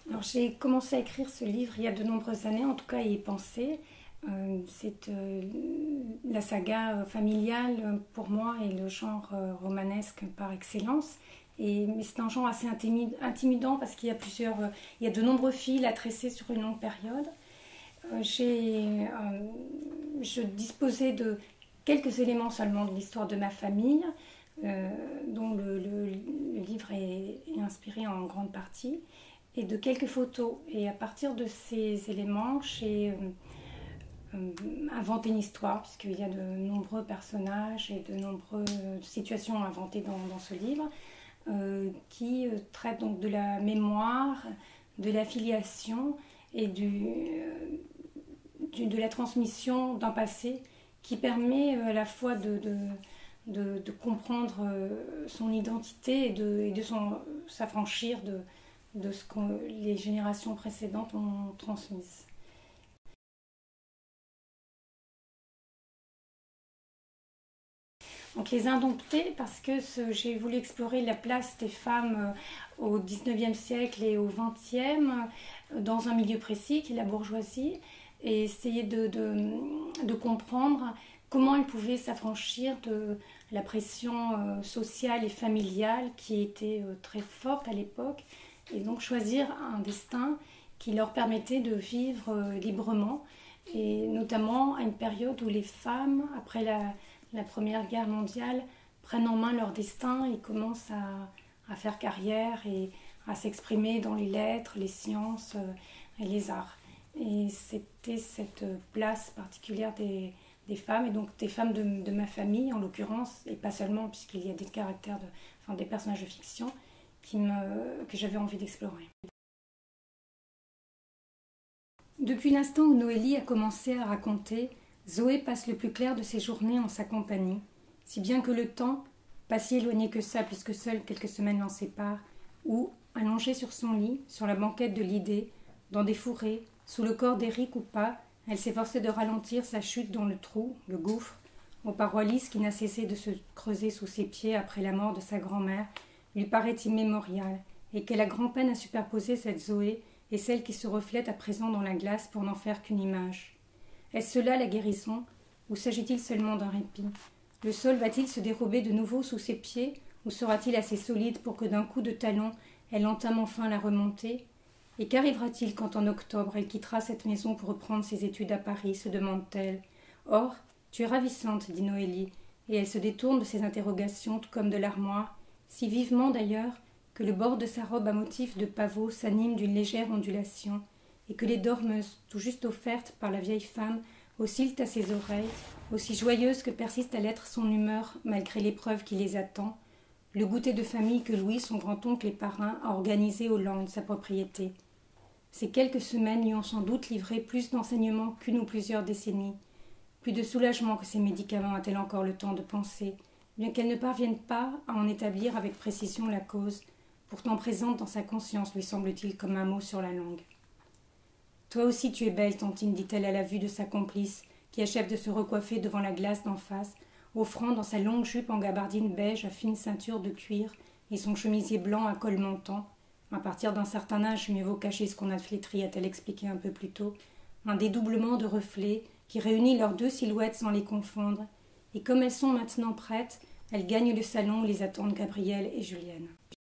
Alors, j'ai commencé à écrire ce livre il y a de nombreuses années, en tout cas y penser. C'est la saga familiale pour moi et le genre romanesque par excellence. Mais c'est un genre assez intimidant parce qu'il y a il y a de nombreux fils à tresser sur une longue période. Je disposais de quelques éléments seulement de l'histoire de ma famille, dont le livre est inspiré en grande partie, et de quelques photos. Et à partir de ces éléments, j'ai inventé une histoire, puisqu'il y a de nombreux personnages et de nombreuses situations inventées dans ce livre, qui traitent donc de la mémoire, de la filiation et de la transmission d'un passé qui permet à la fois de comprendre son identité et de s'affranchir de ce que les générations précédentes ont transmis. Donc les indomptés, parce que j'ai voulu explorer la place des femmes au XIXe siècle et au XXe dans un milieu précis qui est la bourgeoisie, et essayer de comprendre comment elles pouvaient s'affranchir de la pression sociale et familiale qui était très forte à l'époque, et donc choisir un destin qui leur permettait de vivre librement, et notamment à une période où les femmes, après la Première Guerre mondiale, prennent en main leur destin et commencent à faire carrière et à s'exprimer dans les lettres, les sciences et les arts. Et c'était cette place particulière des femmes, et donc des femmes de ma famille en l'occurrence, et pas seulement, puisqu'il y a des caractères, des personnages de fiction que j'avais envie d'explorer. Depuis l'instant où Noélie a commencé à raconter, Zoé passe le plus clair de ses journées en sa compagnie, si bien que le temps, pas si éloigné que ça puisque seules quelques semaines l'en séparent, où, allongée sur son lit, sur la banquette de l'idée, dans des fourrés, sous le corps d'Éric ou pas, elle s'efforçait de ralentir sa chute dans le trou, le gouffre, aux parois lisses qui n'a cessé de se creuser sous ses pieds après la mort de sa grand-mère, lui paraît immémorial, et qu'elle a grand-peine à superposer cette Zoé et celle qui se reflète à présent dans la glace pour n'en faire qu'une image. Est-ce cela la guérison, ou s'agit-il seulement d'un répit? Le sol va-t-il se dérober de nouveau sous ses pieds, ou sera-t-il assez solide pour que d'un coup de talon elle entame enfin la remontée? Et qu'arrivera-t-il quand en octobre elle quittera cette maison pour reprendre ses études à Paris, se demande-t-elle. Or, tu es ravissante, dit Noélie, et elle se détourne de ses interrogations tout comme de l'armoire, si vivement d'ailleurs que le bord de sa robe à motif de pavot s'anime d'une légère ondulation, et que les dormeuses, tout juste offertes par la vieille femme, oscillent à ses oreilles, aussi joyeuses que persiste à l'être son humeur malgré l'épreuve qui les attend, le goûter de famille que Louis, son grand-oncle et parrain, a organisé au Land, sa propriété. Ces quelques semaines lui ont sans doute livré plus d'enseignements qu'une ou plusieurs décennies. Plus de soulagement que ces médicaments a-t-elle encore le temps de penser, bien qu'elle ne parvienne pas à en établir avec précision la cause, pourtant présente dans sa conscience, lui semble-t-il, comme un mot sur la langue. Toi aussi tu es belle, Tantine, dit-elle à la vue de sa complice, qui achève de se recoiffer devant la glace d'en face, offrant dans sa longue jupe en gabardine beige à fine ceinture de cuir et son chemisier blanc à col montant. À partir d'un certain âge, mieux vaut cacher ce qu'on a flétri, a-t-elle expliqué un peu plus tôt. Un dédoublement de reflets qui réunit leurs deux silhouettes sans les confondre. Et comme elles sont maintenant prêtes, elles gagnent le salon où les attendent Gabrielle et Julienne.